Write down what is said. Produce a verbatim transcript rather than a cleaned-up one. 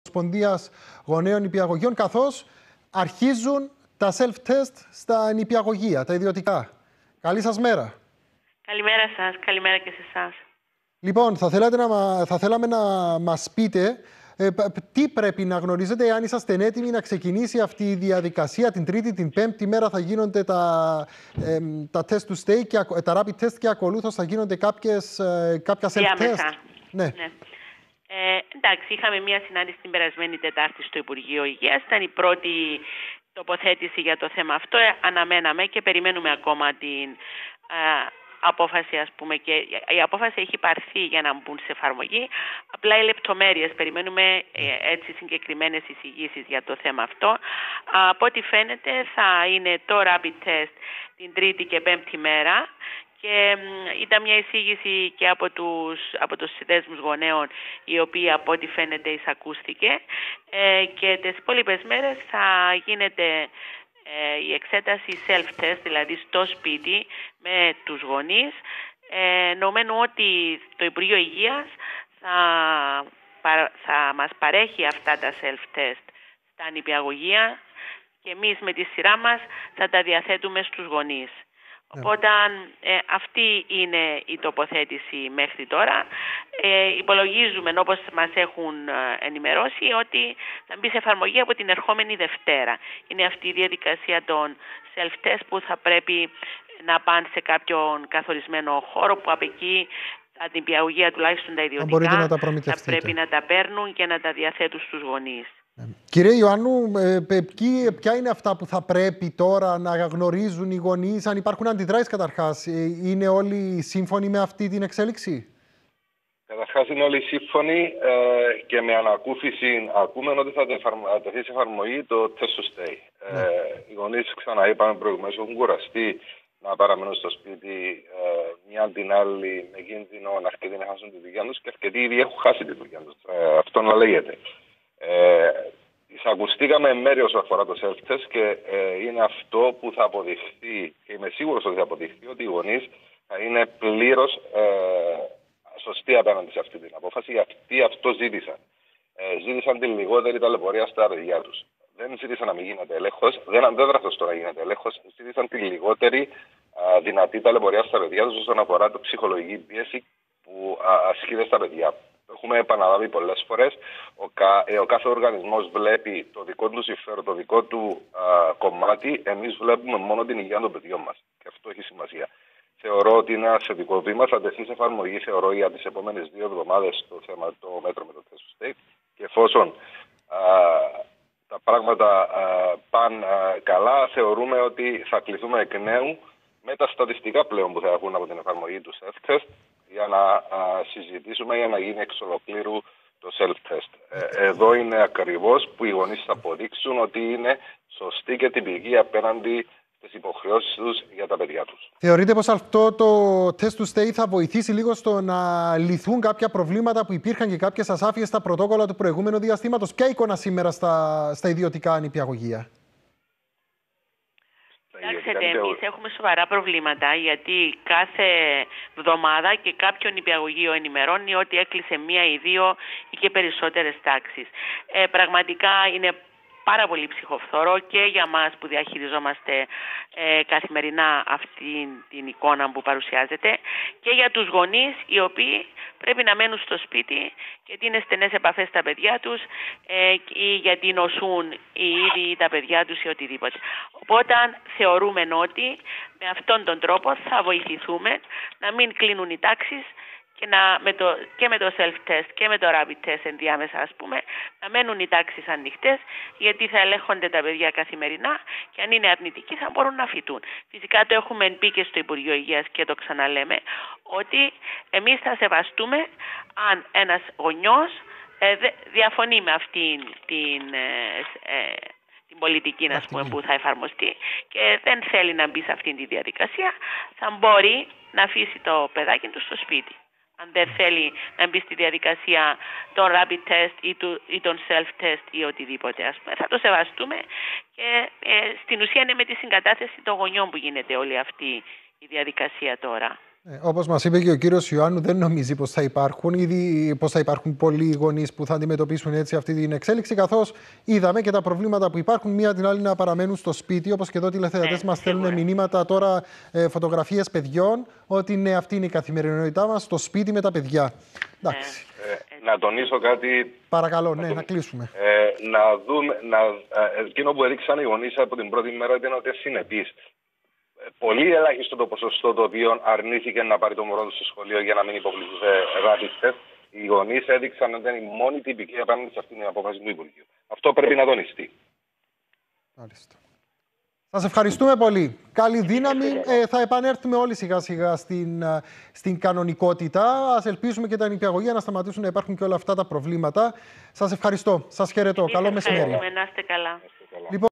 Ομοσπονδίας Γονέων Νηπιαγωγείων, καθώς αρχίζουν τα self-test στα νηπιαγωγεία, τα ιδιωτικά. Καλή σας μέρα. Καλημέρα σας, καλημέρα και σε εσάς. Λοιπόν, θα, θέλατε να, θα θέλαμε να μας πείτε ε, τι πρέπει να γνωρίζετε, αν είσαστε έτοιμοι να ξεκινήσει αυτή η διαδικασία. Την Τρίτη, την Πέμπτη μέρα θα γίνονται τα, ε, τα test to stay, και, τα rapid test, και ακολούθως θα γίνονται κάποιες, ε, κάποια self-test. Ναι. ναι. Ε, εντάξει, είχαμε μία συνάντηση την περασμένη Τετάρτη στο Υπουργείο Υγείας. Ήταν η πρώτη τοποθέτηση για το θέμα αυτό. Ε, αναμέναμε και περιμένουμε ακόμα την ε, απόφαση, ας πούμε, και η απόφαση έχει πάρθει για να μπουν σε εφαρμογή. Απλά οι λεπτομέρειες, περιμένουμε ε, έτσι συγκεκριμένες εισηγήσεις για το θέμα αυτό. Από ό,τι φαίνεται θα είναι το rapid test την Τρίτη και Πέμπτη μέρα. Και ήταν μια εισήγηση και από τους, από τους συνδέσμους γονέων, η οποία από ό,τι φαίνεται εισακούστηκε. Ε, και τις υπόλοιπες μέρες θα γίνεται ε, η εξέταση self-test, δηλαδή στο σπίτι με τους γονείς. Ε, νομένου ότι το Υπουργείο Υγείας θα, θα μας παρέχει αυτά τα self-test στα νηπιαγωγεία και εμείς με τη σειρά μας θα τα διαθέτουμε στους γονείς. Οπότε ε, αυτή είναι η τοποθέτηση μέχρι τώρα. Ε, υπολογίζουμε, όπως μας έχουν ε, ενημερώσει, ότι θα μπει σε εφαρμογή από την ερχόμενη Δευτέρα. Είναι αυτή η διαδικασία των self-test που θα πρέπει να πάνε σε κάποιον καθορισμένο χώρο, που από εκεί τα νηπιαγωγεία, τουλάχιστον τα ιδιωτικά, να τα θα πρέπει να τα παίρνουν και να τα διαθέτουν στους γονείς. Κύριε Ιωάννου, ποια είναι αυτά που θα πρέπει τώρα να γνωρίζουν οι γονείς, αν υπάρχουν αντιδράσεις καταρχάς? Είναι όλοι σύμφωνοι με αυτή την εξέλιξη? Καταρχάς είναι όλοι σύμφωνοι ε, και με ανακούφιση ακούμε ότι θα τεθεί σε εφαρμογή το test to stay. Ναι. Ε, οι γονείς, ξαναείπαμε προηγουμένως, έχουν κουραστεί να παραμένουν στο σπίτι ε, μια την άλλη με κίνδυνο αρκετοί να χάσουν τη δουλειά τους, και αρκετοί ήδη έχουν χάσει τη δουλειά τους. Ε, αυτό να λέγεται. Ε, εισακουστήκαμε μέρη όσο αφορά το self-test και ε, είναι αυτό που θα αποδειχθεί, και είμαι σίγουρος ότι θα αποδειχθεί, ότι οι γονείς θα είναι πλήρως ε, σωστοί απέναντι σε αυτή την απόφαση, γιατί αυτό ζήτησαν. Ε, ζήτησαν την λιγότερη ταλαιπωρία στα παιδιά τους. Δεν ζήτησαν να μην γίνεται έλεγχος, δεν αντέδρασαν στο να γίνεται έλεγχος, ζήτησαν την λιγότερη α, δυνατή ταλαιπωρία στα παιδιά τους όσον αφορά το ψυχολογική πίεση που α, ασκείται στα παιδιά. Έχουμε επαναλάβει πολλές φορές, ο, κα, ε, ο κάθε οργανισμός βλέπει το δικό του συμφέρον, το δικό του α, κομμάτι. Εμείς βλέπουμε μόνο την υγεία των παιδιών μας. Και αυτό έχει σημασία. Θεωρώ ότι είναι ένα θετικό βήμα. Θα τεθεί σε εφαρμογή, θεωρώ, για τις επόμενες δύο εβδομάδες το θέμα, το μέτρο με το test to stay. Και εφόσον α, τα πράγματα α, πάνε α, καλά, θεωρούμε ότι θα κληθούμε εκ νέου με τα στατιστικά πλέον που θα έχουν από την εφαρμογή του self-test, για να α, συζητήσουμε για να γίνει εξ ολοκλήρου το self-test. Ε, εδώ είναι ακριβώς που οι γονείς θα αποδείξουν ότι είναι σωστοί και τυπικοί απέναντι στις υποχρεώσεις τους για τα παιδιά τους. Θεωρείτε πως αυτό το test to stay θα βοηθήσει λίγο στο να λυθούν κάποια προβλήματα που υπήρχαν και κάποιες ασάφειες στα πρωτόκολλα του προηγούμενου διαστήματος? Ποια εικόνα σήμερα στα, στα ιδιωτικά νηπιαγωγεία? Κοιτάξτε, εμείς έχουμε σοβαρά προβλήματα, γιατί κάθε εβδομάδα και κάποιο νηπιαγωγείο ενημερώνει ότι έκλεισε μία ή δύο ή και περισσότερες τάξεις. Ε, πραγματικά είναι πάρα πολύ ψυχοφθόρο και για μας που διαχειριζόμαστε ε, καθημερινά αυτή την εικόνα που παρουσιάζεται, και για τους γονείς οι οποίοι πρέπει να μένουν στο σπίτι γιατί είναι στενές επαφές στα παιδιά τους ε, ή γιατί νοσούν οι ίδιοι τα παιδιά τους ή οτιδήποτε. Οπότε θεωρούμε ότι με αυτόν τον τρόπο θα βοηθηθούμε να μην κλείνουν οι τάξεις και, να, με το, και με το self-test και με το rapid test ενδιάμεσα, ας πούμε, να μένουν οι τάξεις ανοιχτές, γιατί θα ελέγχονται τα παιδιά καθημερινά και αν είναι αρνητικοί θα μπορούν να φοιτούν. Φυσικά το έχουμε πει και στο Υπουργείο Υγείας και το ξαναλέμε, ότι εμείς θα σεβαστούμε αν ένας γονιός ε, διαφωνεί με αυτήν την... Ε, ε, την πολιτική, να πούμε, που θα εφαρμοστεί και δεν θέλει να μπει σε αυτήν τη διαδικασία, θα μπορεί να αφήσει το παιδάκι του στο σπίτι. Αν δεν θέλει να μπει στη διαδικασία των rapid test ή, του, ή των self-test ή οτιδήποτε, ας πούμε, θα το σεβαστούμε και ε, στην ουσία είναι με τη συγκατάθεση των γονιών που γίνεται όλη αυτή η διαδικασία τώρα. Ε, όπως μας είπε και ο κύριος Ιωάννου, δεν νομίζει πως θα υπάρχουν ήδη, πως θα υπάρχουν πολλοί γονείς που θα αντιμετωπίσουν έτσι αυτή την εξέλιξη, καθώς είδαμε και τα προβλήματα που υπάρχουν, μία την άλλη να παραμένουν στο σπίτι, όπως και εδώ τηλεθεατές μας στέλνουν μηνύματα τώρα, ε, φωτογραφίες παιδιών, ότι ναι, αυτή είναι η καθημερινότητά μας, στο σπίτι με τα παιδιά. Εντάξει. Ε, να τονίσω κάτι. Παρακαλώ, ναι, να, να κλείσουμε. Ε, να δούμε, να, ε, εκείνο που έδειξαν οι γονείς από την πρώτη μέρα ήταν ότι συνεπείς. Πολύ ελάχιστο το ποσοστό το οποίο αρνήθηκε να πάρει το μωρό του στο σχολείο για να μην υποβληθεί σε rapid test. Οι γονείς έδειξαν ότι ήταν η μόνη τυπική απέναντι σε αυτή την απόφαση του Υπουργείου. Αυτό πρέπει να τονιστεί. Μάλιστα. Σας ευχαριστούμε πολύ. Καλή δύναμη. Ε, θα επανέλθουμε όλοι σιγά σιγά στην, στην κανονικότητα. Ας ελπίσουμε και τα νηπιαγωγεία να σταματήσουν να υπάρχουν και όλα αυτά τα προβλήματα. Σας ευχαριστώ. Σας χαιρετώ. Καλό μεσημέρι. Να είστε καλά. Λοιπόν,